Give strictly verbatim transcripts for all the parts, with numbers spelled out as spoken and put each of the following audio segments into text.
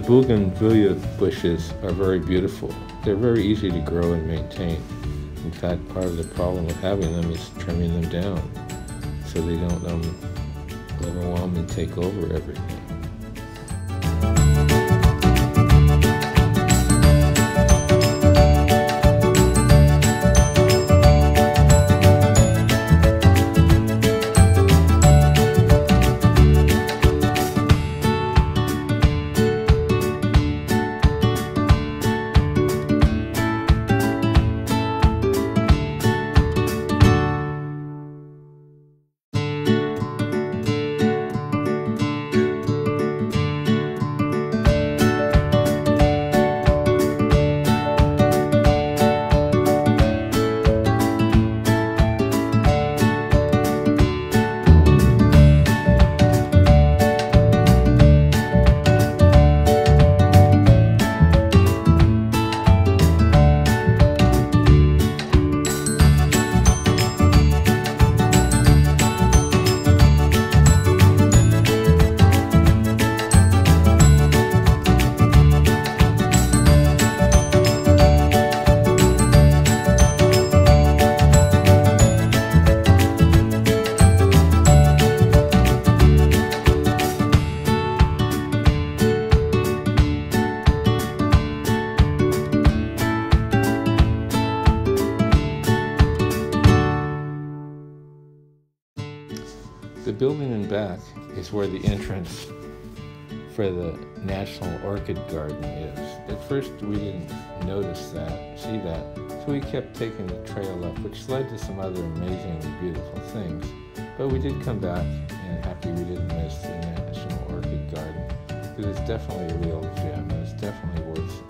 bougainvillea bushes are very beautiful. They're very easy to grow and maintain. In fact, part of the problem with having them is trimming them down so they don't um, overwhelm and take over everything. The building in back is where the entrance for the National Orchid Garden is. At first we didn't notice that, see that, so we kept taking the trail up, which led to some other amazingly beautiful things. But we did come back and happy we didn't miss the National Orchid Garden, because it's definitely a real gem, and it's definitely worth seeing.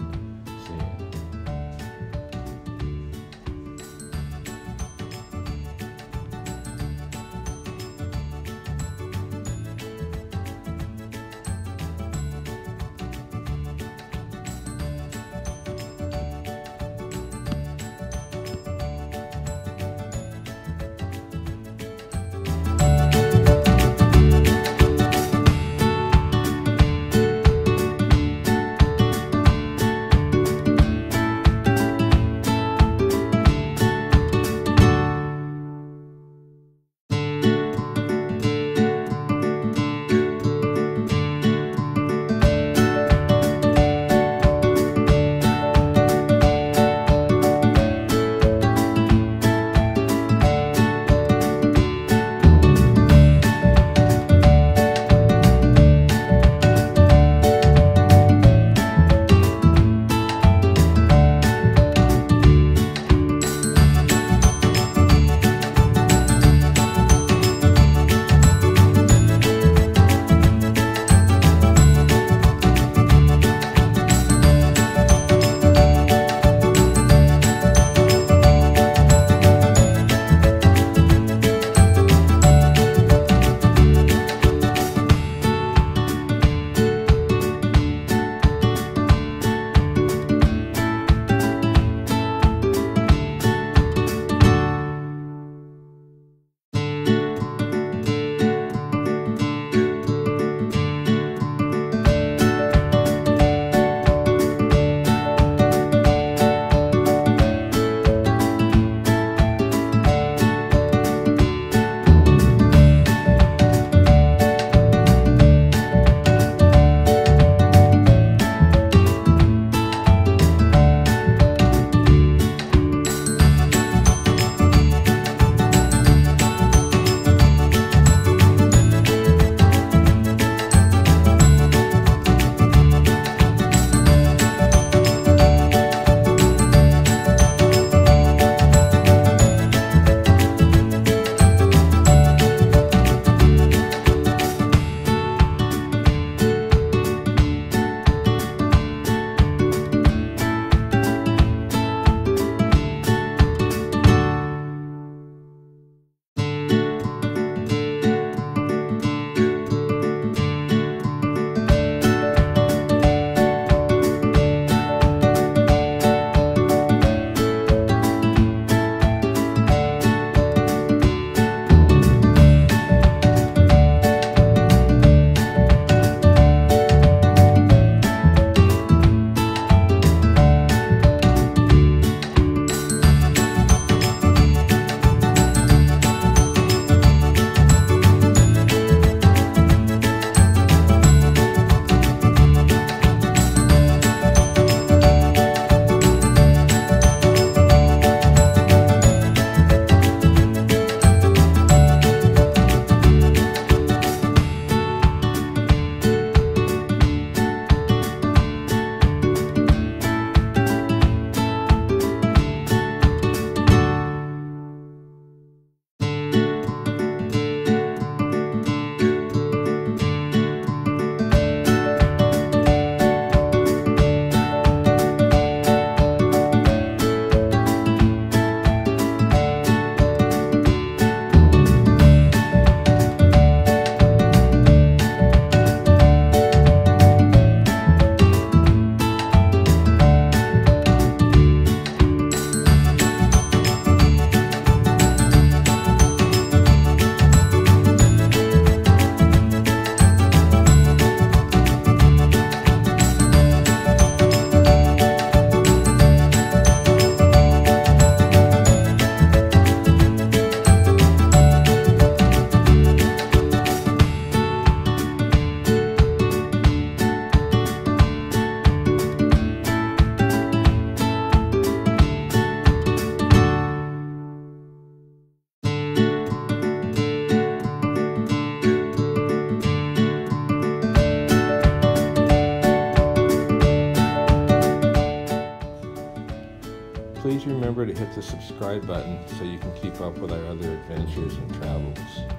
please remember to hit the subscribe button so you can keep up with our other adventures and travels.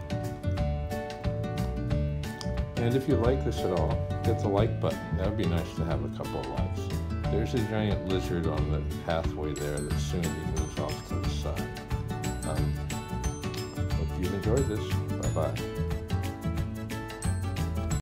And if you like this at all, hit the like button. That would be nice to have a couple of likes. There's a giant lizard on the pathway there that soon he moves off to the side. Um, hope you've enjoyed this. Bye-bye.